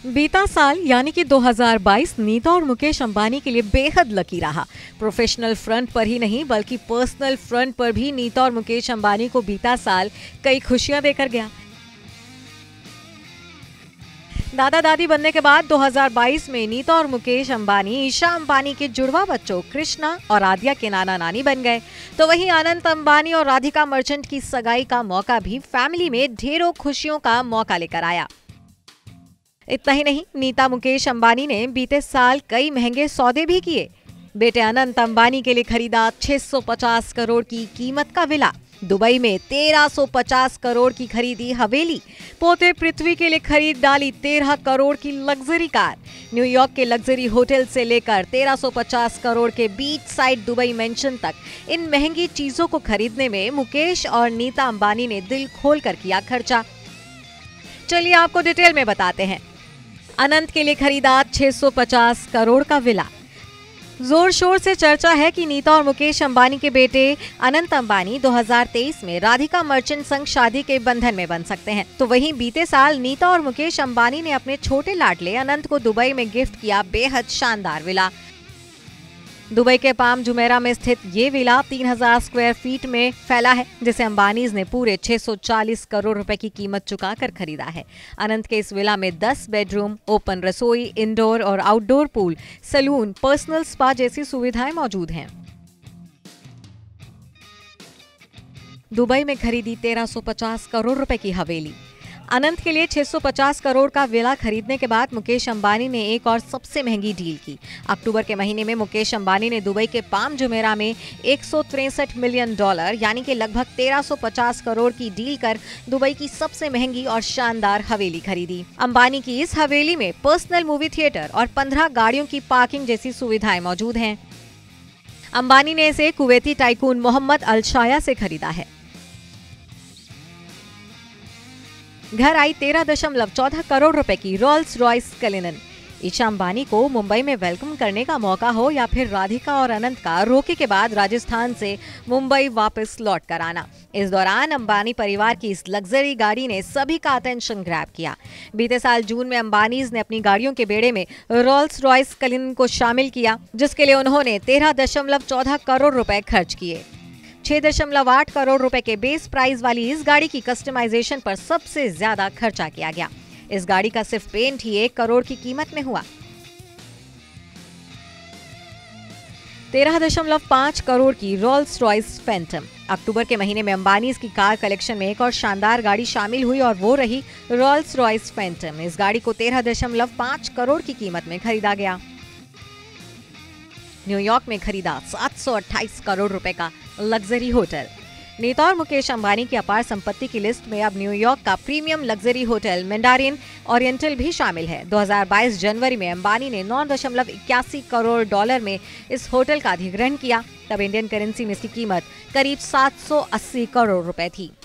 बीता साल यानी कि 2022 नीता और मुकेश अंबानी के लिए बेहद लकी रहा। प्रोफेशनल फ्रंट पर ही नहीं बल्कि पर्सनल फ्रंट पर भी नीता और मुकेश अंबानी को बीता साल कई खुशियां देकर गया। दादा दादी बनने के बाद 2022 में नीता और मुकेश अंबानी ईशा अंबानी के जुड़वा बच्चों कृष्णा और आद्या के नाना नानी बन गए। तो वहीं अनंत अंबानी और राधिका मर्चेंट की सगाई का मौका भी फैमिली में ढेरों खुशियों का मौका लेकर आया। इतना ही नहीं, नीता मुकेश अंबानी ने बीते साल कई महंगे सौदे भी किए। बेटे अनंत अंबानी के लिए खरीदा 650 करोड़ की कीमत का विला, दुबई में 1350 करोड़ की खरीदी हवेली, पोते पृथ्वी के लिए खरीद डाली 13 करोड़ की लग्जरी कार, न्यूयॉर्क के लग्जरी होटल से लेकर 1350 करोड़ के बीच साइड दुबई मेंशन तक इन महंगी चीजों को खरीदने में मुकेश और नीता अंबानी ने दिल खोलकर किया खर्चा। चलिए आपको डिटेल में बताते हैं। अनंत के लिए खरीदा 650 करोड़ का विला। जोर शोर से चर्चा है कि नीता और मुकेश अंबानी के बेटे अनंत अंबानी 2023 में राधिका मर्चेंट संग शादी के बंधन में बन सकते हैं। तो वहीं बीते साल नीता और मुकेश अंबानी ने अपने छोटे लाडले अनंत को दुबई में गिफ्ट किया बेहद शानदार विला। दुबई के पाम जुमेरा में स्थित ये विला 3000 स्क्वायर फीट में फैला है, जिसे अंबानीज ने पूरे 640 करोड़ रुपए की कीमत चुकाकर खरीदा है। अनंत के इस विला में 10 बेडरूम, ओपन रसोई, इंडोर और outdoor pool, salon, personal spa जैसी सुविधाएं मौजूद हैं। दुबई में खरीदी 1350 करोड़ रुपए की हवेली। अनंत के लिए 650 करोड़ का विला खरीदने के बाद मुकेश अंबानी ने एक और सबसे महंगी डील की। अक्टूबर के महीने में मुकेश अंबानी ने दुबई के पाम जुमेरा में $163 मिलियन यानी कि लगभग 1350 करोड़ की डील कर दुबई की सबसे महंगी और शानदार हवेली खरीदी। अंबानी की इस हवेली में पर्सनल मूवी थिएटर और 15 गाड़ियों की पार्किंग जैसी सुविधाएं मौजूद हैं। अंबानी ने इसे कुवैती टाइकून मोहम्मद अल शाया से खरीदा है। घर आई 13.14 करोड़ रुपए की Rolls Royce Cullinan. Isha Ambani को मुंबई में वेलकम करने का मौका हो या फिर राधिका और अनंत का रोके के बाद राजस्थान से मुंबई वापस लौट कर आना, इस दौरान अंबानी परिवार की इस लग्जरी गाड़ी ने सभी का अटेंशन ग्रैब किया। बीते साल जून में अंबानीज ने अपनी गाड़ियों के बेड़े में रोल्स रॉयस कलिनन को शामिल किया, जिसके लिए उन्होंने 13.14 करोड़ रुपए खर्च किए। 6.8 करोड़ रुपए के बेस प्राइस वाली इस गाड़ी की कस्टमाइजेशन पर सबसे ज्यादा खर्चा किया गया। इस गाड़ी का सिर्फ पेंट ही 1 करोड़ की कीमत में हुआ। 13.5 करोड़ की रोल्स रॉयस फैंटम। अक्टूबर के महीने में अंबानीज की कार कलेक्शन में एक और शानदार गाड़ी शामिल हुई और वो रही रोल्स रॉयस फैंटम। इस गाड़ी को 13.5 करोड़ की कीमत में खरीदा गया। न्यूयॉर्क में खरीदा 728 करोड़ रुपए का लग्जरी होटल। नीता और मुकेश अंबानी की अपार संपत्ति की लिस्ट में अब न्यूयॉर्क का premium luxury hotel Mandarin Oriental भी शामिल है। 2022 जनवरी में अंबानी ने $9.81 करोड़ में इस होटल का अधिग्रहण किया। तब इंडियन करेंसी में इसकी कीमत करीब 780 करोड़ रुपए थी।